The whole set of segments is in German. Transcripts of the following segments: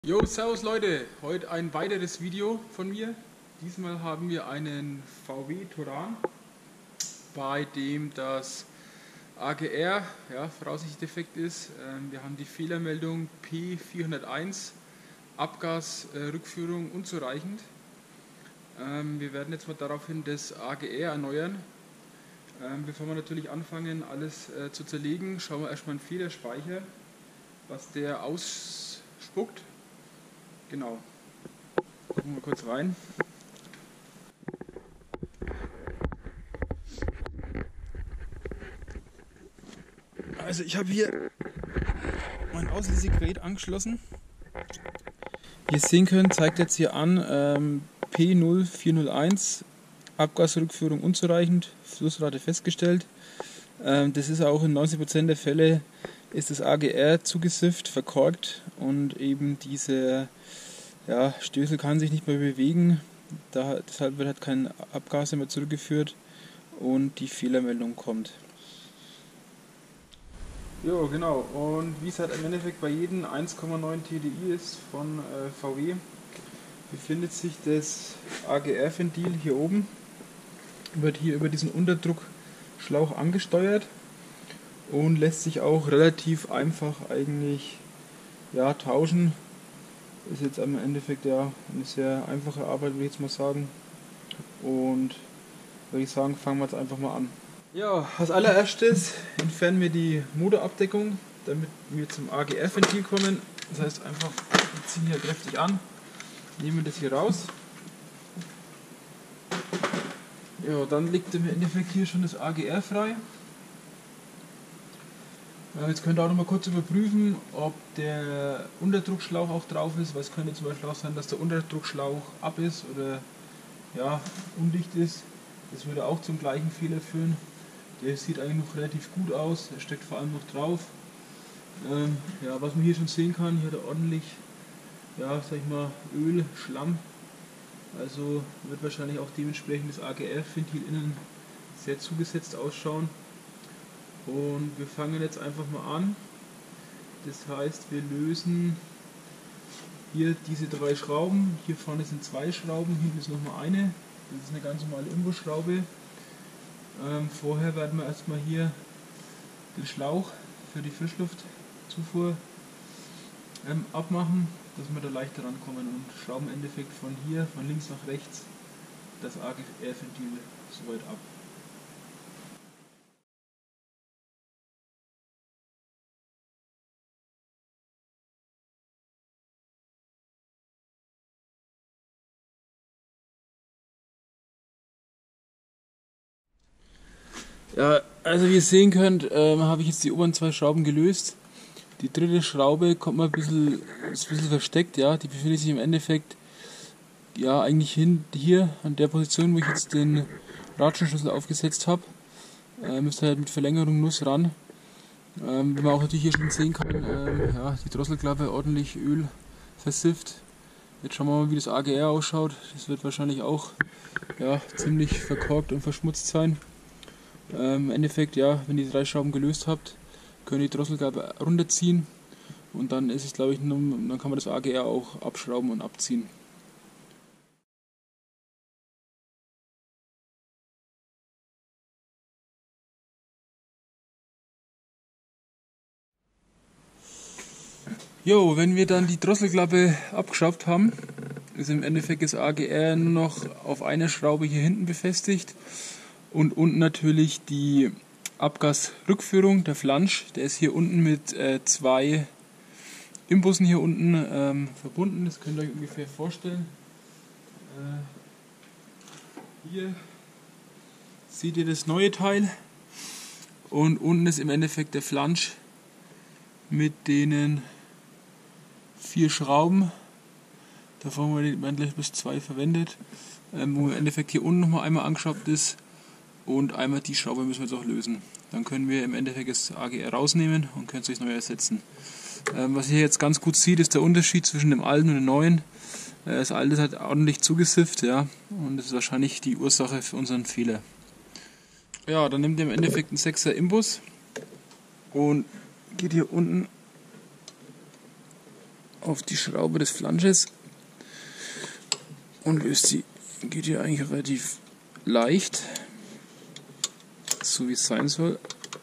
Jo, servus Leute, heute ein weiteres Video von mir. Diesmal haben wir einen VW Touran, bei dem das AGR voraussichtlich defekt ist. Wir haben die Fehlermeldung P401, Abgasrückführung unzureichend. Wir werden jetzt mal daraufhin das AGR erneuern. Bevor wir natürlich anfangen, alles zu zerlegen, schauen wir erstmal in den Fehlerspeicher, was der ausspuckt. Genau. Gucken wir kurz rein. Also ich habe hier mein Auslesegerät angeschlossen. Wie ihr sehen könnt, zeigt jetzt hier an P0401, Abgasrückführung unzureichend, Flussrate festgestellt. Das ist auch in 90% der Fälle ist das AGR zugesifft, verkorkt und eben diese Stößel kann sich nicht mehr bewegen. Deshalb wird halt kein Abgas mehr zurückgeführt und die Fehlermeldung kommt. Jo, genau. Und wie es halt im Endeffekt bei jedem 1,9 TDI ist von VW, befindet sich das AGR-Ventil hier oben. Wird hier über diesen Unterdruckschlauch angesteuert und lässt sich auch relativ einfach eigentlich tauschen. Ist jetzt im Endeffekt eine sehr einfache Arbeit, würde ich jetzt mal sagen. Und würde ich sagen, fangen wir jetzt einfach mal an. Ja, als allererstes entfernen wir die Motorabdeckung, damit wir zum AGR-Ventil kommen. Das heißt einfach, wir ziehen hier kräftig an, nehmen das hier raus. Ja, dann liegt im Endeffekt hier schon das AGR frei. Jetzt könnt ihr auch noch mal kurz überprüfen, ob der Unterdruckschlauch auch drauf ist, weil es könnte zum Beispiel auch sein, dass der Unterdruckschlauch ab ist oder undicht ist. Das würde auch zum gleichen Fehler führen. Der sieht eigentlich noch relativ gut aus, er steckt vor allem noch drauf. Was man hier schon sehen kann, hier hat er ordentlich Öl, Schlamm. Also wird wahrscheinlich auch dementsprechend das AGR-Ventil innen sehr zugesetzt ausschauen. Und wir fangen jetzt einfach mal an. Das heißt, wir lösen hier diese 3 Schrauben. Hier vorne sind 2 Schrauben, hinten ist nochmal eine. Das ist eine ganz normale Imbusschraube. Vorher werden wir erstmal hier den Schlauch für die Frischluftzufuhr abmachen, dass wir da leichter rankommen, und schrauben im Endeffekt von hier, von links nach rechts, das AGR-Ventil soweit ab. Ja, also wie ihr sehen könnt, habe ich jetzt die oberen 2 Schrauben gelöst. Die dritte Schraube kommt mal ist ein bisschen versteckt, ja. Die befindet sich im Endeffekt eigentlich hier an der Position, wo ich jetzt den Ratschenschlüssel aufgesetzt habe. Müsst ihr halt mit Verlängerung Nuss ran. Wie man auch natürlich hier schon sehen kann, die Drosselklappe ordentlich Öl versifft. Jetzt schauen wir mal, wie das AGR ausschaut. Das wird wahrscheinlich auch ziemlich verkorkt und verschmutzt sein. Im Endeffekt, wenn ihr die 3 Schrauben gelöst habt, könnt ihr die Drosselklappe runterziehen und dann ist es, glaube ich, dann kann man das AGR auch abschrauben und abziehen. Jo, wenn wir dann die Drosselklappe abgeschraubt haben, ist im Endeffekt das AGR nur noch auf einer Schraube hier hinten befestigt und unten natürlich die Abgasrückführung, der Flansch, der ist hier unten mit 2 Imbussen hier unten verbunden, das könnt ihr euch ungefähr vorstellen. Hier seht ihr das neue Teil und unten ist im Endeffekt der Flansch mit denen 4 Schrauben, davon werden gleich bis 2 verwendet, wo im Endeffekt hier unten nochmal einmal angeschraubt ist und einmal die Schraube müssen wir jetzt auch lösen. Dann können wir im Endeffekt das AGR rausnehmen und können es durch neu ersetzen. Was ihr jetzt ganz gut sieht, ist der Unterschied zwischen dem alten und dem neuen. Das alte hat ordentlich zugesifft, und das ist wahrscheinlich die Ursache für unseren Fehler. Ja, dann nehmt ihr im Endeffekt einen 6er Imbus und geht hier unten auf die Schraube des Flansches und löst sie. Geht hier eigentlich relativ leicht, so wie es sein soll.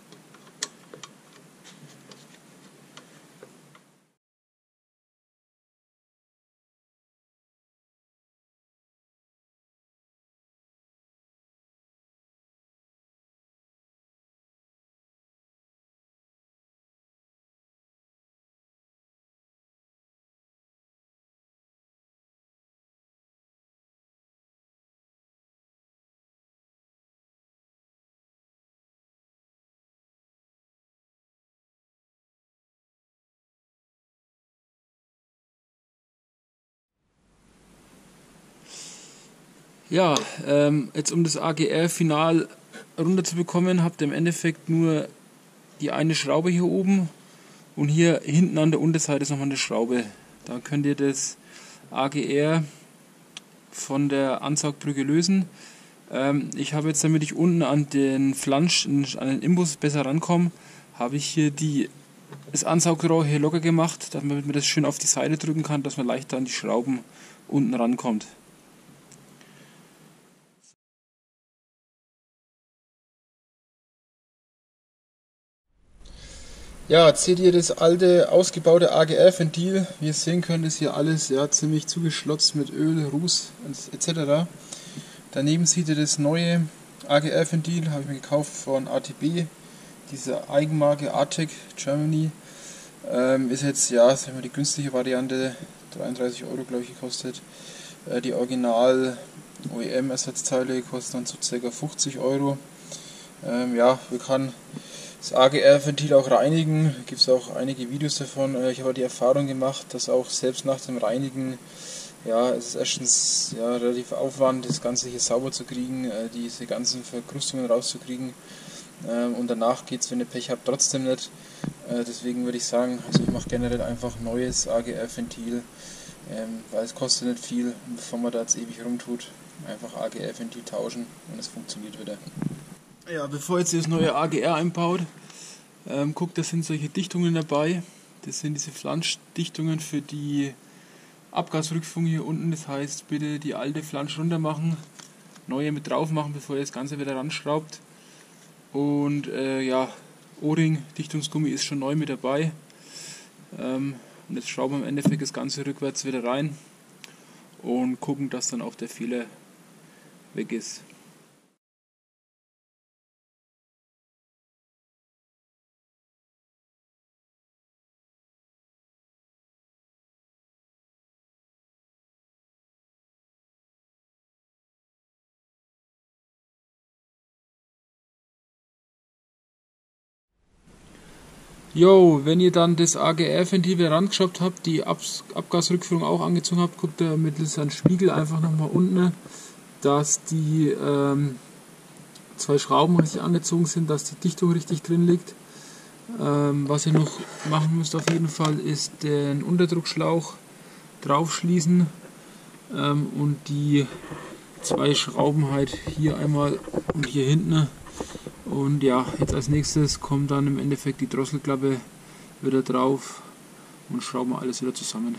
Ja, jetzt um das AGR final runterzubekommen, habt ihr im Endeffekt nur die eine Schraube hier oben und hier hinten an der Unterseite ist nochmal eine Schraube. Da könnt ihr das AGR von der Ansaugbrücke lösen. Ich habe jetzt, damit ich unten an den Flansch, an den Imbus besser rankomme, habe ich hier das Ansaugrohr hier locker gemacht, damit man das schön auf die Seite drücken kann, dass man leichter an die Schrauben unten rankommt. Ja, jetzt seht ihr das alte, ausgebaute AGR-Ventil. Wie ihr sehen könnt, ist hier alles ziemlich zugeschlotzt mit Öl, Ruß etc. Daneben seht ihr das neue AGR-Ventil, habe ich mir gekauft von ATB, diese Eigenmarke Artec Germany. Ist jetzt, sagen wir, die günstige Variante, 33 Euro glaube ich gekostet. Die Original OEM-Ersatzteile kosten dann so ca. 50 Euro. Wir können das AGR-Ventil auch reinigen, da gibt es auch einige Videos davon. Ich habe die Erfahrung gemacht, dass auch selbst nach dem Reinigen, es ist erstens relativ Aufwand, das Ganze hier sauber zu kriegen, diese ganzen Verkrustungen rauszukriegen. Und danach geht es, wenn ihr Pech habt, trotzdem nicht. Deswegen würde ich sagen, also ich mache generell einfach neues AGR-Ventil, weil es kostet nicht viel, und bevor man da jetzt ewig rumtut, einfach AGR-Ventil tauschen und es funktioniert wieder. Ja, bevor jetzt das neue AGR einbaut, guckt, da sind solche Dichtungen dabei. Das sind diese Flanschdichtungen für die Abgasrückführung hier unten. Das heißt, bitte die alte Flansch runter machen, neue mit drauf machen, bevor ihr das Ganze wieder ranschraubt. Und O-Ring, Dichtungsgummi ist schon neu mit dabei. Und jetzt schrauben wir im Endeffekt das Ganze rückwärts wieder rein und gucken, dass dann auch der Fehler weg ist. Jo, wenn ihr dann das AGR-Ventil wieder rangeschraubt habt, die Abgasrückführung auch angezogen habt, guckt ihr mittels einem Spiegel einfach nochmal unten, dass die zwei Schrauben richtig angezogen sind, dass die Dichtung richtig drin liegt. Was ihr noch machen müsst auf jeden Fall ist den Unterdruckschlauch draufschließen und die zwei Schrauben halt hier einmal und hier hinten. Und jetzt als nächstes kommt dann im Endeffekt die Drosselklappe wieder drauf und schrauben wir alles wieder zusammen.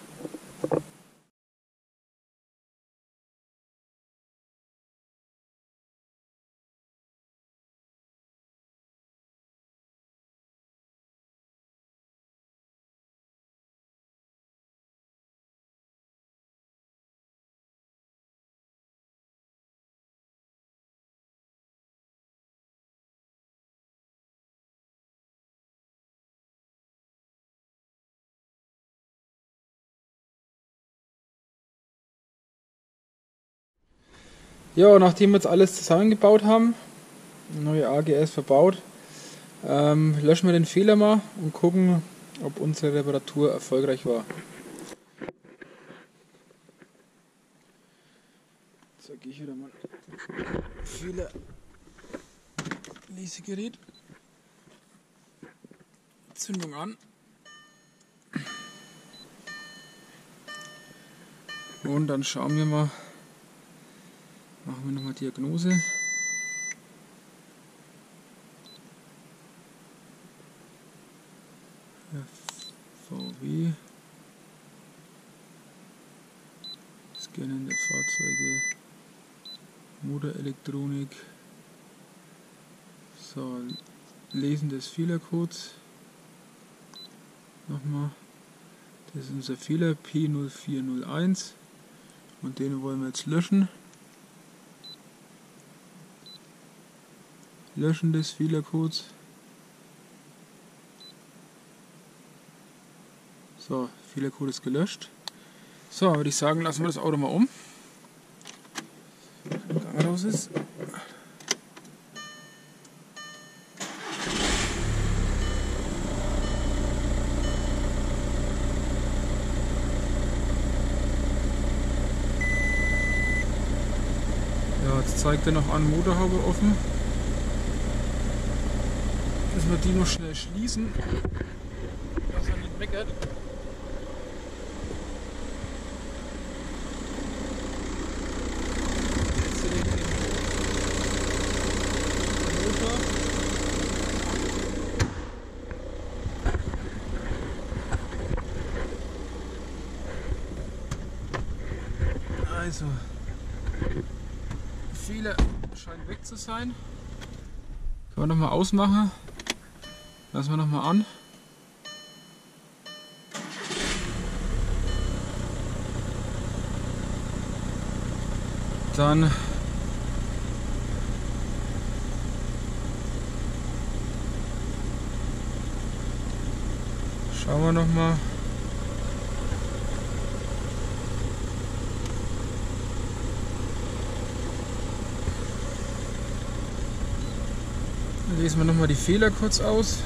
Ja, nachdem wir jetzt alles zusammengebaut haben, neue AGRs verbaut, löschen wir den Fehler mal und gucken, ob unsere Reparatur erfolgreich war. So, gehe ich wieder mal Fehler Lesegerät, Zündung an und dann schauen wir mal, machen wir nochmal Diagnose. VW Scannen der Fahrzeuge, Motorelektronik, so, Lesen des Fehlercodes, nochmal, das ist unser Fehler P0401 und den wollen wir jetzt löschen. Löschen des Fehlercodes. So, Fehlercode ist gelöscht. So, würde ich sagen, lassen wir das Auto mal um. Wenn der Gang raus ist. Ja, jetzt zeigt er noch an, Motorhaube offen. Müssen wir die noch schnell schließen, dass er nicht meckert. Also, Fehler scheint weg zu sein. Können wir nochmal ausmachen. Lassen wir nochmal an. Dann schauen wir nochmal. Lesen wir nochmal die Fehler kurz aus.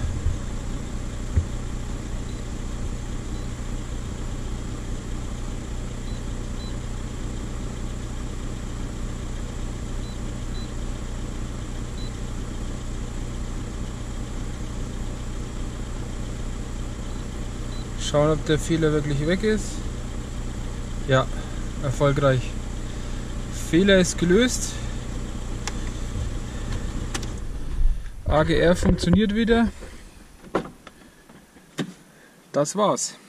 Schauen, ob der Fehler wirklich weg ist. Ja, erfolgreich. Fehler ist gelöst. AGR funktioniert wieder. Das war's.